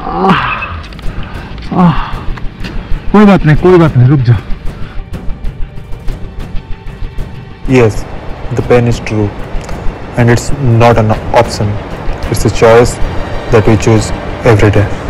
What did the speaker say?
कोई बात नहीं, रुक जा। Yes, the pain is true, and it's not an option. It's a choice that we choose every day.